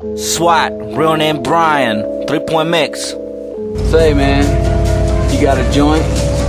SWAT, real name Brian, 3-point mix. Say, man, you got a joint?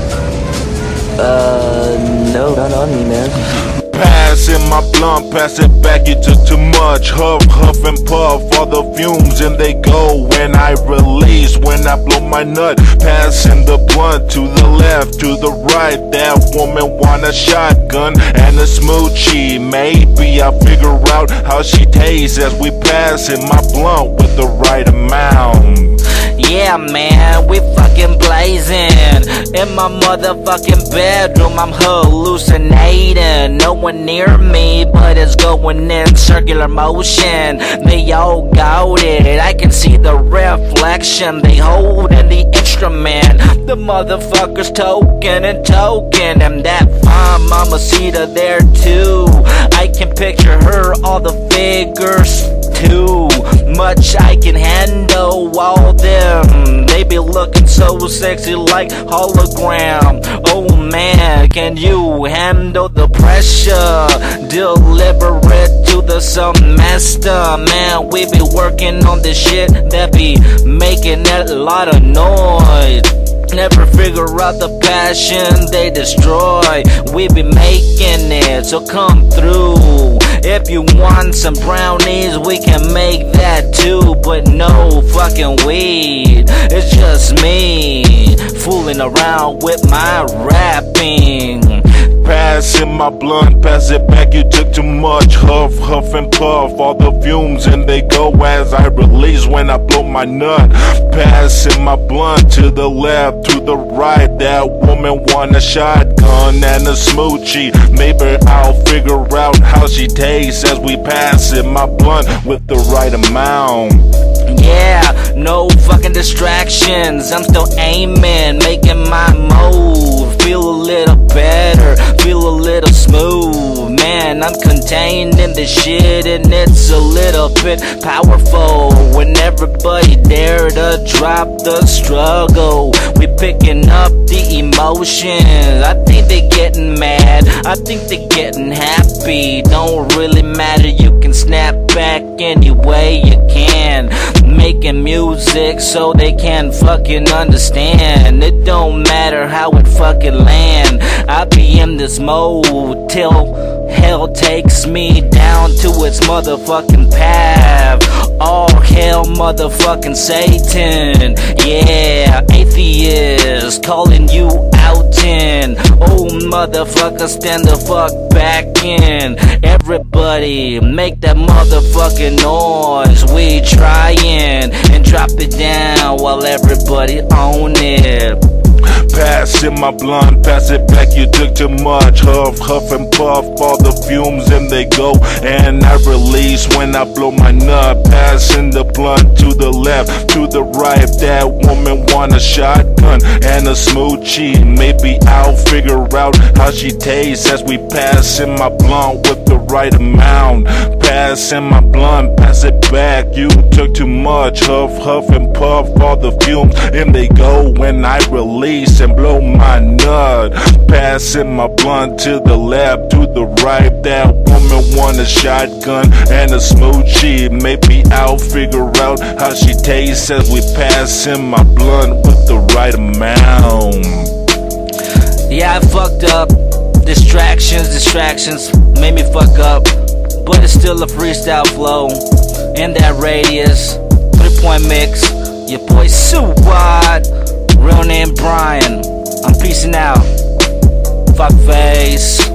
No, not on me, man. Passing my blunt, pass it back, you took too much. Huff, huff and puff, all the fumes and they go when I release, when I blow my nut. Passing the blunt to the left, to the right. That woman want a shotgun and a smoochie. Maybe I'll figure out how she tastes as we passing my blunt with the right amount. Yeah, man, we fucking blazing. In my motherfucking bedroom, I'm hallucinating. No one near me, but it's going in circular motion. They all got it, I can see the reflection. They holding the instrument. The motherfuckers token and token. And that fine mamacita there too. I can picture her, all the figures too much I can handle all them. They be looking so sexy like hologram. Oh man, can you handle the pressure? Deliver it to the semester. Man, we be working on this shit that be making a lot of noise. Never figure out the passion they destroy. We be making it, so come through. If you want some brownies, we can make that too. But no fucking weed, it's just me fooling around with my rapping. Passing my blunt, pass it back, you took too much. Huff, huff and puff, all the fumes and they go as I release when I blow my nut. Passing my blunt to the left, to the right. That woman want a shotgun and a smoochie. Maybe I'll figure out how she tastes as we passing my blunt with the right amount. Yeah, no fucking distractions. I'm still aiming, making my move. Feel a little better, feel a little smooth. Man, I'm contained in this shit and it's a little bit powerful. When everybody dare to drop the struggle, we picking up the emotions. I think they getting mad, I think they getting happy. Don't really matter, you can snap back any way you can. Making music so they can fucking understand. It don't matter how it fucking land. I be in this mode till hell takes me down to its motherfucking path. All hail motherfucking Satan. Yeah, atheist calling you out in. Oh motherfucker, stand the fuck back in. Everybody make that motherfucking noise. We trying and drop it down while everybody own it. Passing my blunt, pass it back, you took too much. Huff, huff and puff, all the fumes and they go and I release when I blow my nut. Passing the blunt to the left, to the right. That woman want a shotgun and a smoochie. Maybe I'll figure out how she tastes as we passing my blunt with the right amount. Passing my blunt, pass it back, you took too much. Huff, huff and puff, all the fumes and they go when I release and blow my nut. Passing my blunt to the left, to the right. That woman want a shotgun and a smoochie. Maybe I'll figure out how she tastes as we passing my blunt with the right amount. Yeah, I fucked up. Distractions made me fuck up. But it's still a freestyle flow in that radius. 3-point mix. Your boy SWAT, real name Brian. I'm peacing out. Fuck face.